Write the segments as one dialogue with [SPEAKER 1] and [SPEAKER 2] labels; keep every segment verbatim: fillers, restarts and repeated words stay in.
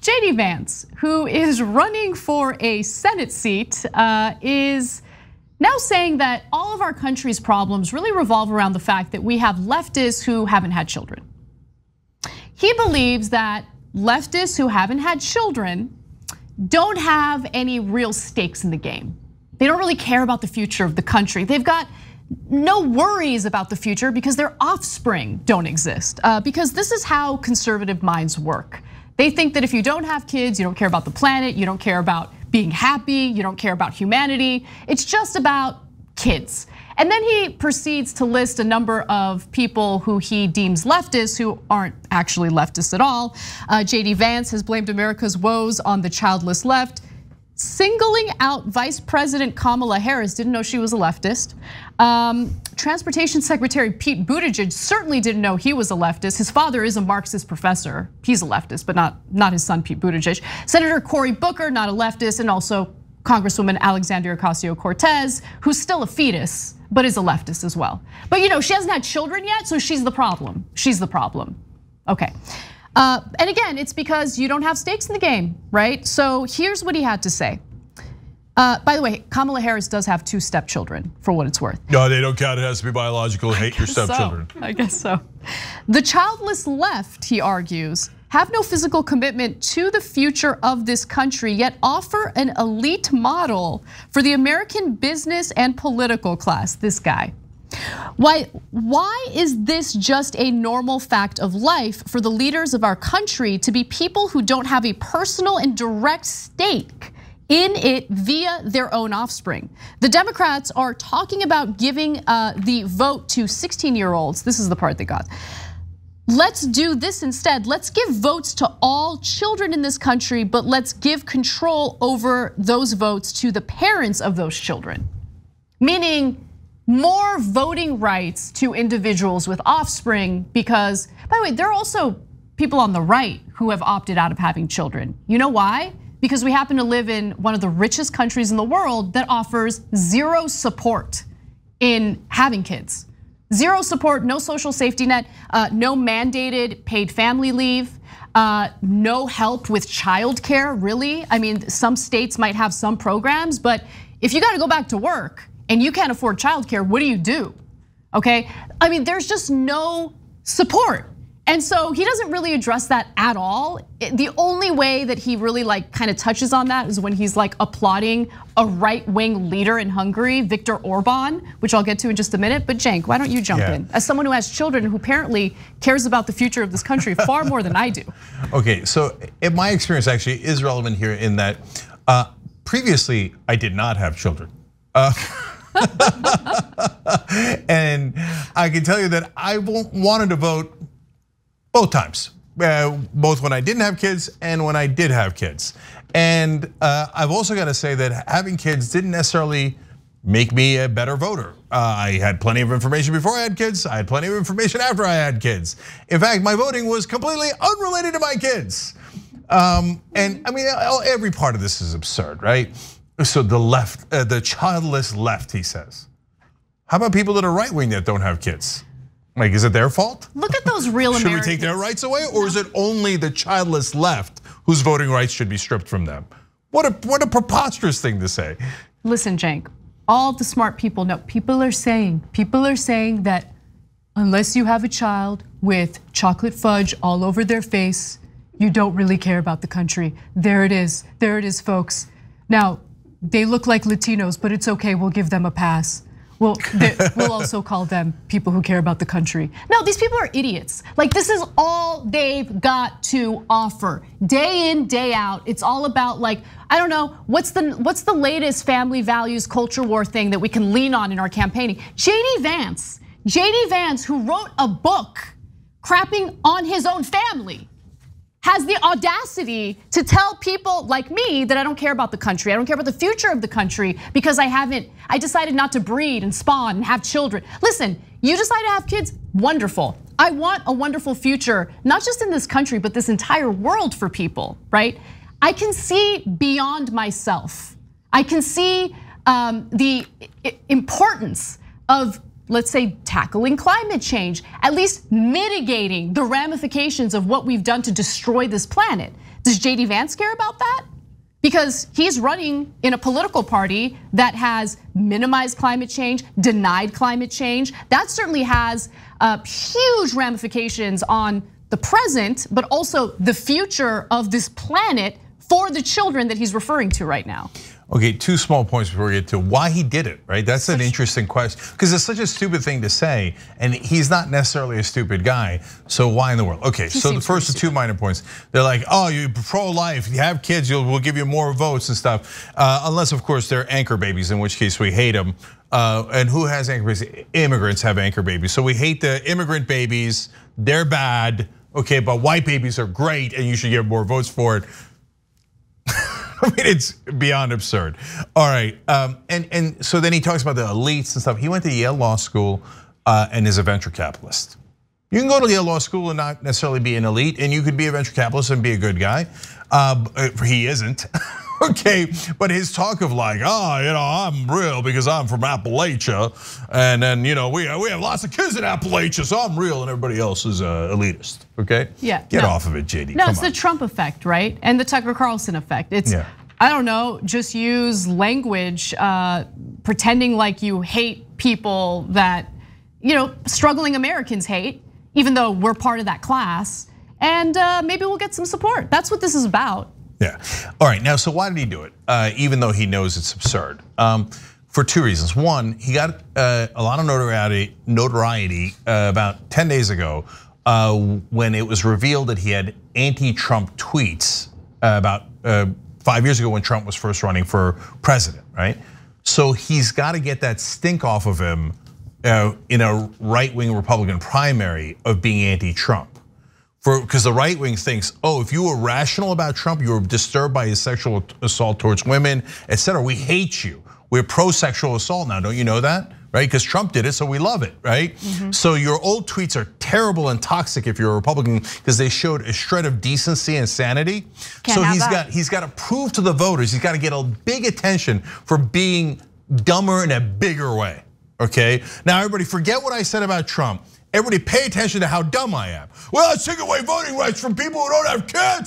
[SPEAKER 1] J D Vance, who is running for a Senate seat, uh, is now saying that all of our country's problems really revolve around the fact that we have leftists who haven't had children. He believes that leftists who haven't had children don't have any real stakes in the game. They don't really care about the future of the country. They've got no worries about the future because their offspring don't exist. Uh, because this is how conservative minds work. They think that if you don't have kids, you don't care about the planet, you don't care about being happy, you don't care about humanity. It's just about kids. And then he proceeds to list a number of people who he deems leftists who aren't actually leftists at all. Uh, J D Vance has blamed America's woes on the childless left, singling out Vice President Kamala Harris, didn't know she was a leftist. Um, Transportation Secretary Pete Buttigieg certainly didn't know he was a leftist. His father is a Marxist professor. He's a leftist, but not, not his son, Pete Buttigieg. Senator Cory, not a leftist, and also Congresswoman Alexandria Ocasio-Cortez, who's still a fetus, but is a leftist as well. But you know, she hasn't had children yet, so she's the problem. She's the problem. Okay. Uh, and again, it's because you don't have stakes in the game, right? So here's what he had to say. Uh, by the way, Kamala Harris does have two stepchildren, for what it's worth.
[SPEAKER 2] No, they don't count. It has to be biological. Hate your stepchildren.
[SPEAKER 1] So. I guess so. The childless left, he argues, have no physical commitment to the future of this country, yet offer an elite model for the American business and political class. This guy. Why, why is this just a normal fact of life for the leaders of our country to be people who don't have a personal and direct stake in it via their own offspring? The Democrats are talking about giving the vote to sixteen year olds. This is the part they got. Let's do this instead. Let's give votes to all children in this country, but let's give control over those votes to the parents of those children. Meaning more voting rights to individuals with offspring, because, by the way, there are also people on the right who have opted out of having children. You know why? Because we happen to live in one of the richest countries in the world that offers zero support in having kids. Zero support, no social safety net, no mandated paid family leave, no help with childcare, really. I mean, some states might have some programs, but if you gotta go back to work and you can't afford childcare, what do you do? Okay, I mean, there's just no support. And so he doesn't really address that at all. The only way that he really like kind of touches on that is when he's like applauding a right-wing leader in Hungary, Viktor Orban, which I'll get to in just a minute. But Cenk, why don't you jump yeah. in? As someone who has children who apparently cares about the future of this country far more than I do. Okay,
[SPEAKER 2] so in my experience actually is relevant here in that uh, previously I did not have children. Uh, and I can tell you that I wanted to vote both times, both when I didn't have kids and when I did have kids. And I've also got to say that having kids didn't necessarily make me a better voter. I had plenty of information before I had kids. I had plenty of information after I had kids. In fact, my voting was completely unrelated to my kids. Um, and I mean, every part of this is absurd, right? So the left, the childless left, he says. How about people that are right-wing that don't have kids? Like, is it their fault?
[SPEAKER 1] Look at those real
[SPEAKER 2] Americans.
[SPEAKER 1] Americans.
[SPEAKER 2] Should we take their rights away, or is it only the childless left whose voting rights should be stripped from them? What a what a preposterous thing to say.
[SPEAKER 1] Listen, Cenk, all the smart people know. People are saying, people are saying that unless you have a child with chocolate fudge all over their face, you don't really care about the country. There it is, there it is, folks. Now, they look like Latinos, but it's okay, we'll give them a pass. Well, we'll also call them people who care about the country. No, these people are idiots. Like, this is all they've got to offer. Day in, day out, it's all about like, I don't know, what's the what's the latest family values culture war thing that we can lean on in our campaigning? J D Vance, J D Vance, who wrote a book crapping on his own family, has the audacity to tell people like me that I don't care about the country. I don't care about the future of the country because I haven't, I decided not to breed and spawn and have children. Listen, you decide to have kids, wonderful. I want a wonderful future, not just in this country, but this entire world for people, right? I can see beyond myself. I can see the importance of, let's say, tackling climate change, at least mitigating the ramifications of what we've done to destroy this planet. Does J D Vance care about that? Because he's running in a political party that has minimized climate change, denied climate change. That certainly has huge ramifications on the present, but also the future of this planet for the children that he's referring to right now.
[SPEAKER 2] Okay, two small points before we get to why he did it, right? That's an interesting question, because it's such a stupid thing to say, and he's not necessarily a stupid guy, so why in the world? Okay, so the first two minor points, they're like, oh, you're pro-life, you have kids, you'll, we'll give you more votes and stuff, uh, unless of course they're anchor babies, in which case we hate them. Uh, and who has anchor babies? Immigrants have anchor babies. So we hate the immigrant babies, they're bad, okay, but white babies are great and you should get more votes for it. I mean, it's beyond absurd. All right, um, and, and so then he talks about the elites and stuff. He went to Yale Law School uh, and is a venture capitalist. You can go to Yale Law School and not necessarily be an elite, and you could be a venture capitalist and be a good guy. Uh, he isn't. Okay, but his talk of like, oh, you know, I'm real because I'm from Appalachia, and then you know we we have lots of kids in Appalachia, so I'm real, and everybody else is uh, elitist. Okay,
[SPEAKER 1] yeah,
[SPEAKER 2] get
[SPEAKER 1] no.
[SPEAKER 2] off of it, J D.
[SPEAKER 1] No,
[SPEAKER 2] Come
[SPEAKER 1] it's
[SPEAKER 2] on.
[SPEAKER 1] the Trump effect, right, and the Tucker Carlson effect. It's
[SPEAKER 2] yeah.
[SPEAKER 1] I don't know, just use language, uh, pretending like you hate people that you know struggling Americans hate, even though we're part of that class, and uh, maybe we'll get some support. That's what this is about.
[SPEAKER 2] Yeah. All right. Now, so why did he do it? Uh, even though he knows it's absurd, um, for two reasons. One, he got uh, a lot of notoriety, notoriety uh, about ten days ago uh, when it was revealed that he had anti-Trump tweets uh, about uh, five years ago when Trump was first running for president, right? So he's got to get that stink off of him uh, in a right-wing Republican primary of being anti-Trump. For, because the right wing thinks, oh, if you were rational about Trump, you were disturbed by his sexual assault towards women, et cetera, we hate you. We're pro-sexual assault now, don't you know that? Right, because Trump did it, so we love it, right? Mm-hmm. So your old tweets are terrible and toxic if you're a Republican because they showed a shred of decency and sanity.
[SPEAKER 1] Can't
[SPEAKER 2] so
[SPEAKER 1] have
[SPEAKER 2] he's
[SPEAKER 1] that.
[SPEAKER 2] got he's got to prove to the voters, he's got to get a big attention for being dumber in a bigger way, okay? Now everybody forget what I said about Trump. Everybody pay attention to how dumb I am. Well, let's take away voting rights from people who don't have kids.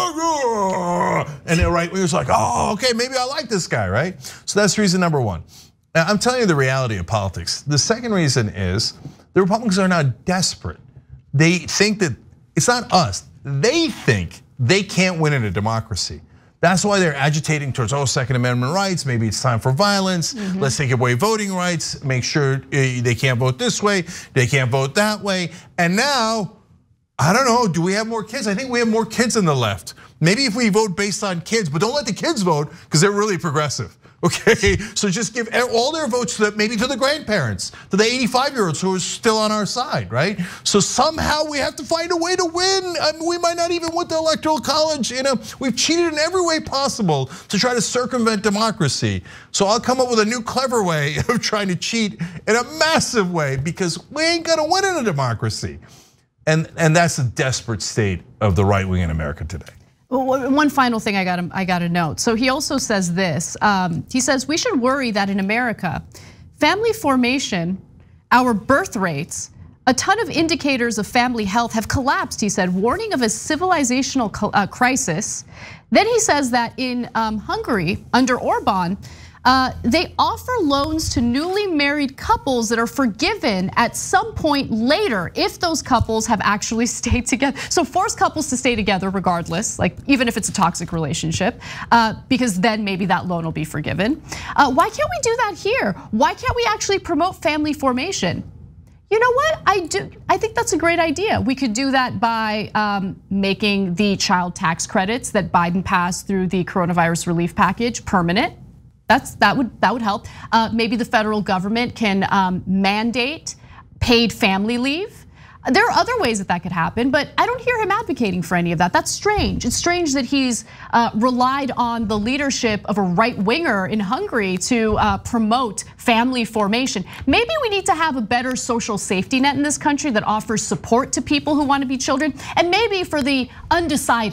[SPEAKER 2] And the right wingers like, oh, okay, maybe I like this guy, right? So that's reason number one. Now, I'm telling you the reality of politics. The second reason is the Republicans are now desperate. They think that it's not us. They think they can't win in a democracy. That's why they're agitating towards, oh, Second Amendment rights, maybe it's time for violence, mm-hmm. let's take away voting rights, make sure they can't vote this way, they can't vote that way. And now, I don't know, do we have more kids? I think we have more kids on the left. Maybe if we vote based on kids, but don't let the kids vote because they're really progressive. Okay, so just give all their votes to maybe to the grandparents, to the eighty-five year olds who are still on our side, right? So somehow we have to find a way to win. I mean, we might not even win the Electoral College. You know, we've cheated in every way possible to try to circumvent democracy. So I'll come up with a new clever way of trying to cheat in a massive way because we ain't gonna win in a democracy. And, and that's the desperate state of the right wing in America today.
[SPEAKER 1] One final thing I got to I got to note. So he also says this. Um, he says we should worry that in America, family formation, our birth rates, a ton of indicators of family health have collapsed. He said, warning of a civilizational crisis. Then he says that in Hungary under Orban, Uh, they offer loans to newly married couples that are forgiven at some point later if those couples have actually stayed together. So force couples to stay together regardless, like even if it's a toxic relationship, uh, because then maybe that loan will be forgiven. Uh, why can't we do that here? Why can't we actually promote family formation? You know what, I do. I think that's a great idea. We could do that by um, making the child tax credits that Biden passed through the coronavirus relief package permanent. That's, that would that would help. Uh, maybe the federal government can um, mandate paid family leave. There are other ways that that could happen, but I don't hear him advocating for any of that. That's strange. It's strange that he's uh, relied on the leadership of a right winger in Hungary to uh, promote family formation. Maybe we need to have a better social safety net in this country that offers support to people who want to be children, and maybe for the undecideds,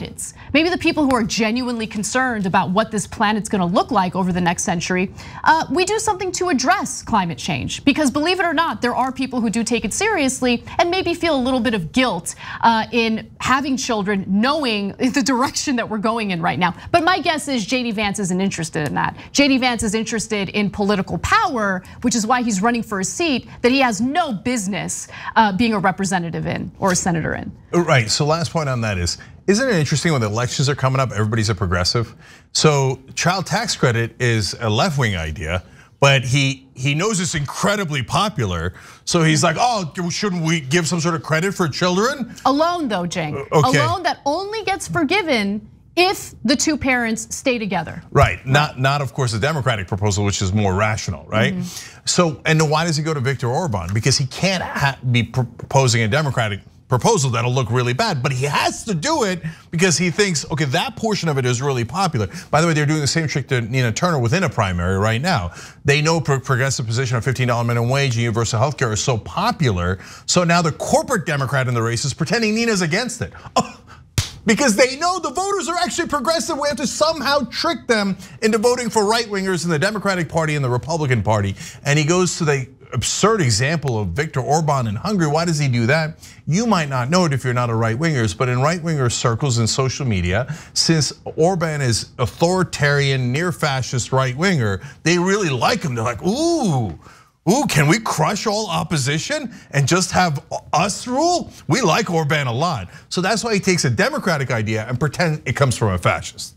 [SPEAKER 1] maybe the people who are genuinely concerned about what this planet's gonna look like over the next century, uh, we do something to address climate change. Because believe it or not, there are people who do take it seriously and maybe feel a little bit of guilt uh, in having children, knowing the direction that we're going in right now. But my guess is J D Vance isn't interested in that. J D Vance is interested in political power, which is why he's running for a seat that he has no business uh, being a representative in or a senator in.
[SPEAKER 2] Right, so last point on that is, isn't it interesting when the elections are coming up, everybody's a progressive? So child tax credit is a left-wing idea, but he he knows it's incredibly popular. So he's like, oh, shouldn't we give some sort of credit for children?
[SPEAKER 1] A loan though, Cenk,
[SPEAKER 2] okay.
[SPEAKER 1] A loan that only gets forgiven if the two parents stay together.
[SPEAKER 2] Right, right. not not of course the Democratic proposal, which is more rational, right? Mm-hmm. So, and then why does he go to Viktor Orban? Because he can't ha be proposing a Democratic proposal that'll look really bad, but he has to do it because he thinks, okay, that portion of it is really popular. By the way, they're doing the same trick to Nina Turner within a primary right now. They know progressive position of fifteen dollar minimum wage and universal health care is so popular, so now the corporate Democrat in the race is pretending Nina's against it. Oh, because they know the voters are actually progressive. We have to somehow trick them into voting for right-wingers in the Democratic Party and the Republican Party. And he goes to the absurd example of Viktor Orban in Hungary. Why does he do that? You might not know it if you're not a right-wingers, but in right-winger circles in social media, since Orban is authoritarian, near-fascist right-winger, they really like him. They're like, ooh, ooh, can we crush all opposition and just have us rule? We like Orban a lot. So that's why he takes a Democratic idea and pretends it comes from a fascist.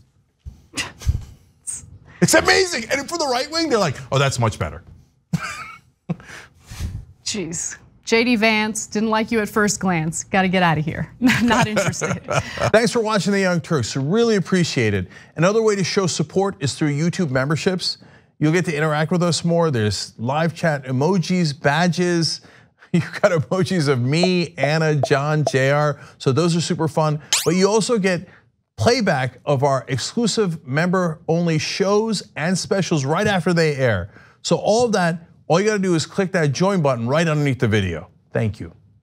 [SPEAKER 2] It's amazing. And for the right wing, they're like, oh, that's much better.
[SPEAKER 1] Jeez, J D Vance, didn't like you at first glance. Got to get out of here, not interested.
[SPEAKER 2] Thanks for watching The Young Turks, really appreciate it. Another way to show support is through YouTube memberships. You'll get to interact with us more. There's live chat emojis, badges. You've got emojis of me, Anna, John, J R, so those are super fun. But you also get playback of our exclusive member-only shows and specials right after they air. So all of that, all you gotta do is click that join button right underneath the video. Thank you.